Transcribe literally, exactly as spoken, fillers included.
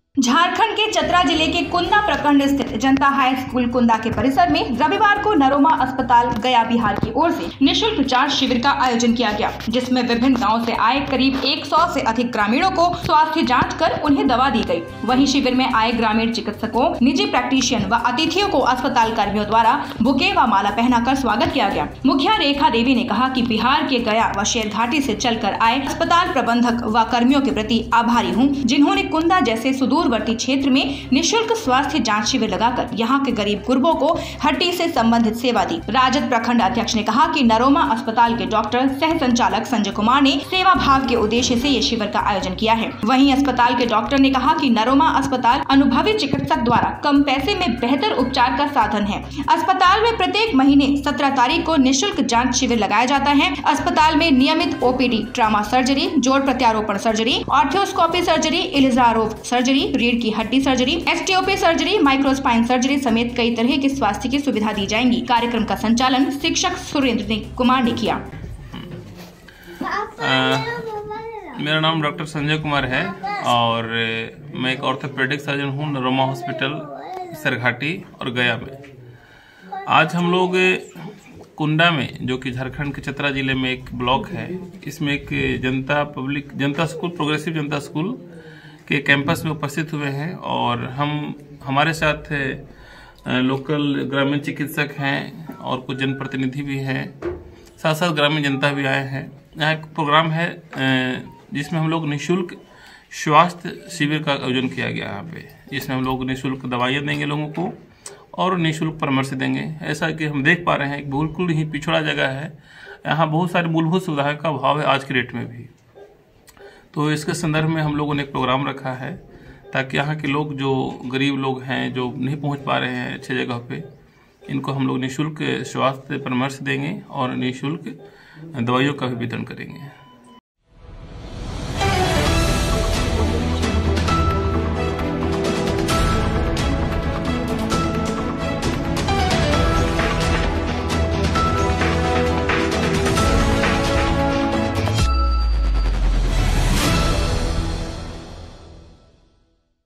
झारखंड के चतरा जिले के कुंदा प्रखंड स्थित जनता हाई स्कूल कुंदा के परिसर में रविवार को नरोमा अस्पताल गया बिहार की ओर से निःशुल्क जांच शिविर का आयोजन किया गया, जिसमें विभिन्न गांवों से आए करीब सौ से अधिक ग्रामीणों को स्वास्थ्य जांच कर उन्हें दवा दी गई। वहीं शिविर में आए ग्रामीण चिकित्सकों, निजी प्रैक्टिशियन व अतिथियों को अस्पताल कर्मियों द्वारा बुके व माला पहनाकर स्वागत किया गया। मुखिया रेखा देवी ने कहा कि बिहार के गया व शेरघाटी से चलकर आए अस्पताल प्रबंधक व कर्मियों के प्रति आभारी हूँ, जिन्होंने कुंदा जैसे सुदूरवर्ती क्षेत्र में निःशुल्क स्वास्थ्य जांच शिविर लगाकर यहां के गरीब गुरबों को हड्डी से संबंधित सेवा दी। राजद प्रखंड अध्यक्ष ने कहा कि नरोमा अस्पताल के डॉक्टर सह संचालक संजय कुमार ने सेवा भाव के उद्देश्य से ये शिविर का आयोजन किया है। वहीं अस्पताल के डॉक्टर ने कहा कि नरोमा अस्पताल अनुभवी चिकित्सक द्वारा कम पैसे में बेहतर उपचार का साधन है। अस्पताल में प्रत्येक महीने सत्रह तारीख को निःशुल्क जाँच शिविर लगाया जाता है। अस्पताल में नियमित ओपीडी, ट्रामा सर्जरी, जोड़ प्रत्यारोपण surgery, arthroscopy surgery, Ilizarov surgery, रीढ़ की हड्डी surgery, STOP surgery, microspine surgery समेत कई तरह की स्वास्थ्य की सुविधा दी जाएंगी। कार्यक्रम का संचालन शिक्षक सुरेंद्र कुमार ने किया। आ, मेरा नाम डॉक्टर संजय कुमार है और मैं एक ऑर्थोपेडिक सर्जन हूँ नरोमा हॉस्पिटल शेरघाटी और गया में। आज हम लोग कुंडा में, जो कि झारखंड के चतरा जिले में एक ब्लॉक है, इसमें एक Janata public Janata school progressive Janata school के कैंपस में उपस्थित हुए हैं और हम हमारे साथ लोकल ग्रामीण चिकित्सक हैं और कुछ जनप्रतिनिधि भी हैं, साथ साथ ग्रामीण जनता भी आए हैं। यहाँ एक प्रोग्राम है जिसमें हम लोग निःशुल्क स्वास्थ्य शिविर का आयोजन किया गया यहाँ पे, जिसमें हम लोग निःशुल्क दवाइयाँ देंगे लोगों को और निःशुल्क परामर्श देंगे। ऐसा कि हम देख पा रहे हैं बिल्कुल ही पिछड़ा जगह है, यहाँ बहुत सारी मूलभूत सुविधाओं का अभाव है आज के डेट में भी। तो इसके संदर्भ में हम लोगों ने एक प्रोग्राम रखा है ताकि यहाँ के लोग, जो गरीब लोग हैं, जो नहीं पहुँच पा रहे हैं अच्छे जगह पे, इनको हम लोग निःशुल्क स्वास्थ्य परामर्श देंगे और निःशुल्क दवाइयों का भी वितरण करेंगे।